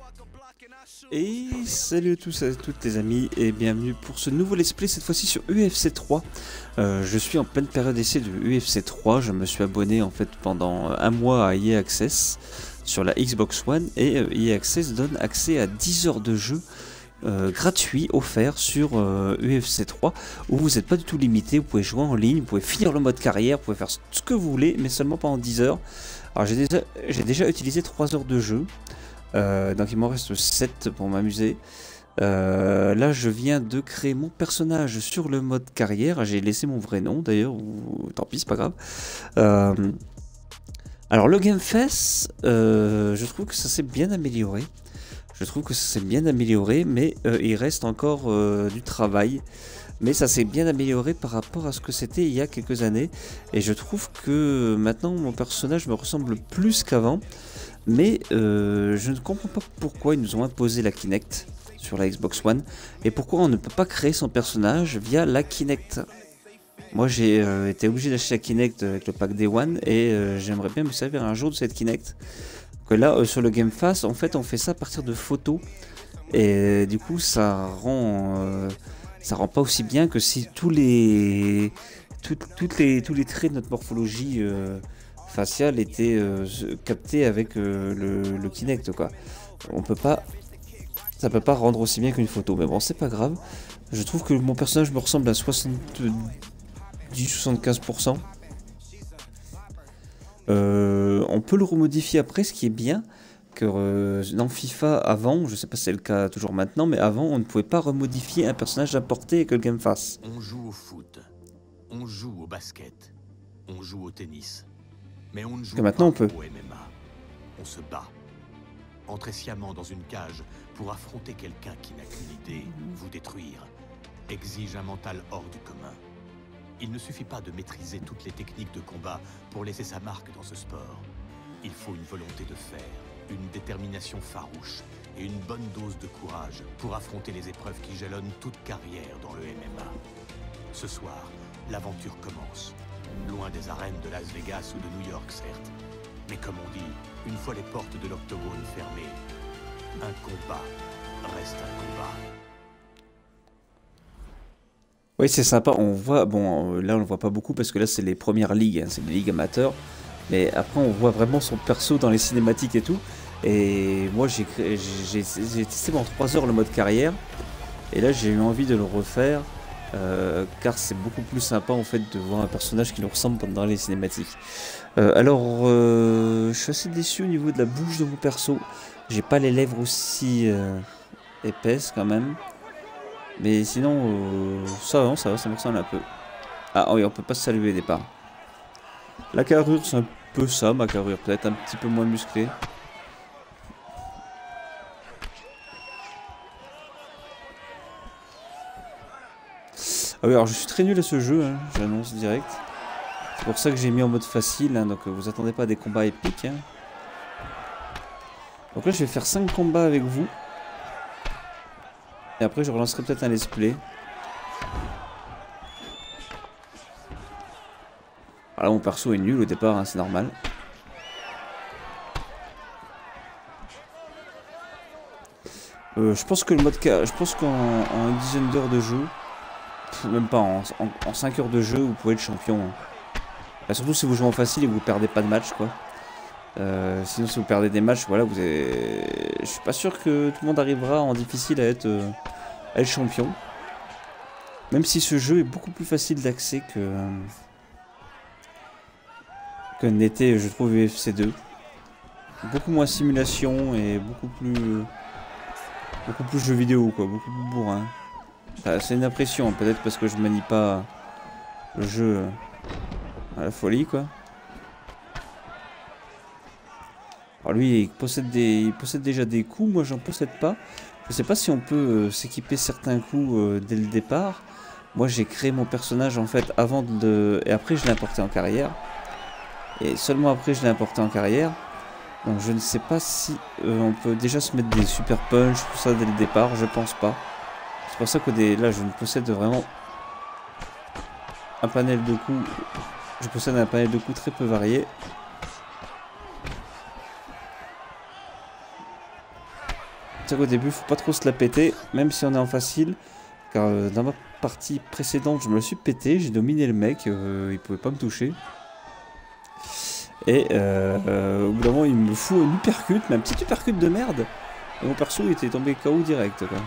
Et salut à tous et à toutes les amis et bienvenue pour ce nouveau let's play, cette fois-ci sur UFC 3. Je suis en pleine période d'essai de UFC 3, je me suis abonné en fait pendant un mois à EA Access sur la Xbox One et EA Access donne accès à 10 heures de jeu gratuit offert sur UFC 3 où vous n'êtes pas du tout limité, vous pouvez jouer en ligne, vous pouvez finir le mode carrière, vous pouvez faire ce que vous voulez mais seulement pendant 10 heures. Alors j'ai déjà utilisé 3 heures de jeu. Donc il m'en reste 7 pour m'amuser. Là je viens de créer mon personnage sur le mode carrière. J'ai laissé mon vrai nom d'ailleurs, ou tant pis c'est pas grave. Alors le Game Face, je trouve que ça s'est bien amélioré. Mais il reste encore du travail. Mais ça s'est bien amélioré par rapport à ce que c'était il y a quelques années. Et je trouve que maintenant mon personnage me ressemble plus qu'avant. Mais je ne comprends pas pourquoi ils nous ont imposé la Kinect sur la Xbox One et pourquoi on ne peut pas créer son personnage via la Kinect. Moi j'ai été obligé d'acheter la Kinect avec le pack Day One et j'aimerais bien me servir un jour de cette Kinect. Que là sur le Game Pass en fait on fait ça à partir de photos et du coup ça rend pas aussi bien que si tous les traits de notre morphologie facial était capté avec le Kinect quoi. Ça peut pas rendre aussi bien qu'une photo, mais bon c'est pas grave. Je trouve que mon personnage me ressemble à 70-75%. On peut le remodifier après, ce qui est bien que dans FIFA avant, je sais pas si c'est le cas toujours maintenant, mais avant on ne pouvait pas remodifier un personnage importé avec le Game Pass. On joue au foot, on joue au basket, on joue au tennis. Mais on ne joue maintenant, pas on peut. au MMA. On se bat. Entrer sciemment dans une cage pour affronter quelqu'un qui n'a qu'une idée, vous détruire, exige un mental hors du commun. Il ne suffit pas de maîtriser toutes les techniques de combat pour laisser sa marque dans ce sport. Il faut une volonté de fer, une détermination farouche et une bonne dose de courage pour affronter les épreuves qui jalonnent toute carrière dans le MMA. Ce soir, l'aventure commence. Loin des arènes de Las Vegas ou de New York, certes. Mais comme on dit, une fois les portes de l'octogone fermées, un combat reste un combat. Oui, c'est sympa. On voit, bon, là on le voit pas beaucoup parce que là c'est les premières ligues, hein, c'est les ligues amateurs. Mais après on voit vraiment son perso dans les cinématiques et tout. Et moi j'ai testé pendant 3 heures le mode carrière. Et là j'ai eu envie de le refaire. Car c'est beaucoup plus sympa en fait de voir un personnage qui nous ressemble dans les cinématiques. Je suis assez déçu au niveau de la bouche de mon perso. J'ai pas les lèvres aussi épaisses quand même. Mais sinon ça va, ça me ressemble un peu. Ah oui, on peut pas se saluer au départ. La carrure c'est un peu ça, ma carrure peut-être un petit peu moins musclée. Ah oui, alors je suis très nul à ce jeu, hein, j'annonce direct. C'est pour ça que j'ai mis en mode facile, hein, donc vous attendez pas à des combats épiques. Hein. Donc là je vais faire 5 combats avec vous. Et après je relancerai peut-être un let's play. Alors là mon perso est nul au départ, hein, c'est normal. Je pense que le mode je pense qu'en une dizaine d'heures de jeu, même pas, en 5 heures de jeu, vous pouvez être champion. Bah, surtout si vous jouez en facile et que vous perdez pas de match, quoi. Sinon, si vous perdez des matchs, voilà, je suis pas sûr que tout le monde arrivera en difficile à être champion. Même si ce jeu est beaucoup plus facile d'accès que n'était, je trouve, UFC 2. Beaucoup moins simulation et beaucoup plus jeu vidéo, quoi, beaucoup plus bourrin. C'est une impression, peut-être parce que je manie pas le jeu à la folie, quoi. Alors lui, il possède déjà des coups, moi j'en possède pas. Je sais pas si on peut s'équiper certains coups dès le départ. Moi j'ai créé mon personnage en fait avant de... Et après je l'ai importé en carrière. Et seulement après je l'ai importé en carrière. Donc je ne sais pas si on peut déjà se mettre des super punch, tout ça dès le départ, je pense pas. C'est pour ça que là je ne possède vraiment un panel de coups. Je possède un panel de coups très peu varié. C'est qu'au début, faut pas trop se la péter, même si on est en facile. Car dans ma partie précédente, je me le suis pété, j'ai dominé le mec, il pouvait pas me toucher. Et au bout d'un moment, il me fout un uppercut, mais un petit uppercut de merde. Et mon perso, il était tombé KO direct, quoi.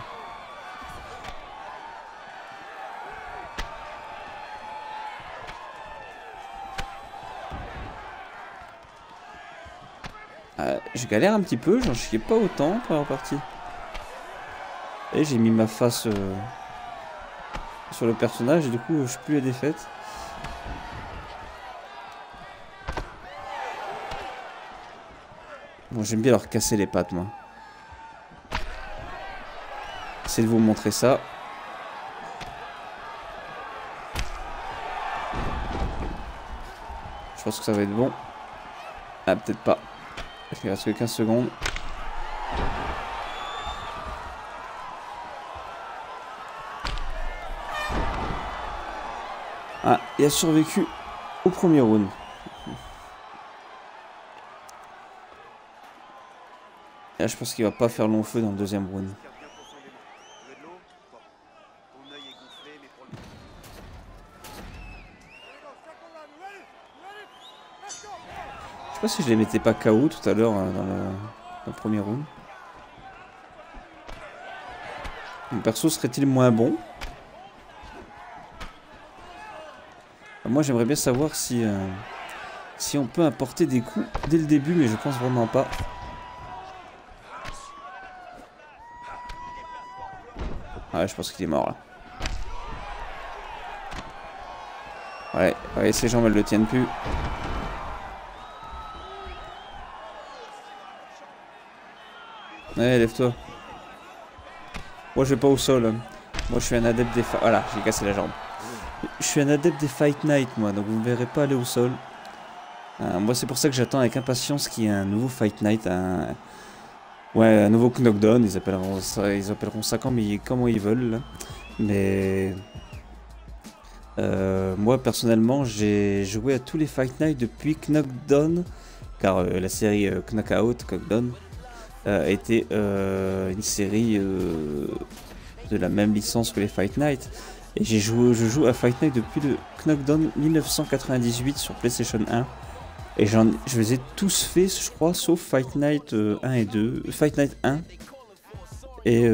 Je galère un petit peu, j'en chiais pas autant pour la partie. Et j'ai mis ma face sur le personnage et du coup je suis plus à défaite. Bon, j'aime bien leur casser les pattes, moi. J'essaie de vous montrer ça. Je pense que ça va être bon. Ah, peut-être pas. Il reste que 15 secondes. Ah, il a survécu au premier round. Et là, je pense qu'il va pas faire long feu dans le deuxième round. Je sais pas si je les mettais pas KO tout à l'heure dans le premier round. Mon perso serait-il moins bon? Moi j'aimerais bien savoir si on peut apporter des coups dès le début, mais je pense vraiment pas. Ah ouais, je pense qu'il est mort là. Ouais, ses jambes elles le tiennent plus. Ouais, lève-toi. Moi je vais pas au sol. Moi je suis un adepte des... Voilà, j'ai cassé la jambe. Je suis un adepte des Fight Night, moi, donc vous ne me verrez pas aller au sol. Moi, c'est pour ça que j'attends avec impatience qu'il y ait un nouveau Fight Night, un nouveau Knockdown. Ils appelleront ça comme ils veulent. Là. Mais moi, personnellement, j'ai joué à tous les Fight Night depuis Knockdown, car la série Knockout, Knockdown, était une série de la même licence que les Fight Night. Et je joue à Fight Night depuis le Knockdown 1998 sur PlayStation 1. Et je les ai tous faits, je crois, sauf Fight Night 1 et 2. Fight Night 1. Et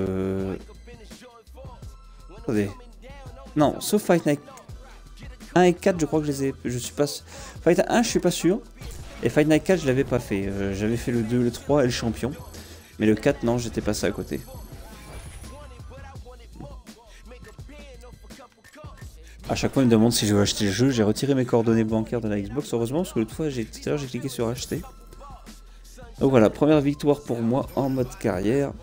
attendez. Non, sauf Fight Night 1 et 4, je crois que je suis pas... Fight Night 1, je suis pas sûr. Et Fight Night 4, je l'avais pas fait. J'avais fait le 2, le 3 et le champion. Mais le 4, non, j'étais passé à côté. A chaque fois, il me demande si je veux acheter le jeu. J'ai retiré mes coordonnées bancaires de la Xbox, heureusement, parce que l'autre fois, tout à l'heure, j'ai cliqué sur acheter. Donc voilà, première victoire pour moi en mode carrière.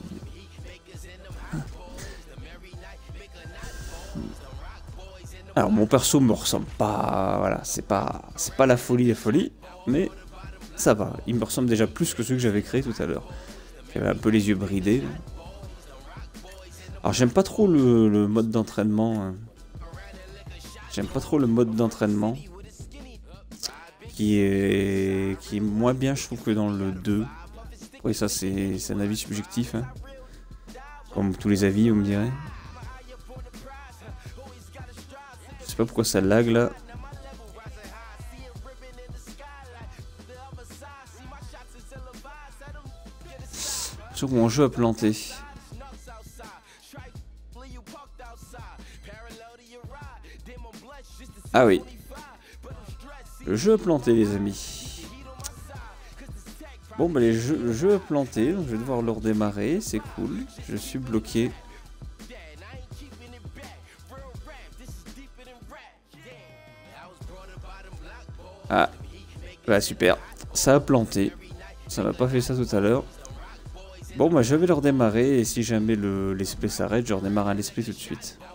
Alors, mon perso me ressemble pas. Voilà, c'est pas la folie, mais ça va. Il me ressemble déjà plus que ceux que j'avais créés tout à l'heure. J'avais un peu les yeux bridés. Alors, j'aime pas trop le mode d'entraînement. J'aime pas trop le mode d'entraînement qui est moins bien, je trouve, que dans le 2. Oui, ça c'est un avis subjectif, hein. Comme tous les avis, vous me direz. Je sais pas pourquoi ça lag là. Sur mon jeu a planté. Ah oui. Le jeu a planté, les amis. Bon, bah le jeu a planté, donc je vais devoir le redémarrer. C'est cool. Je suis bloqué. Ah. Bah super. Ça a planté. Ça m'a pas fait ça tout à l'heure. Bon, bah je vais le redémarrer. Et si jamais l'esprit s'arrête, je redémarre un esprit tout de suite.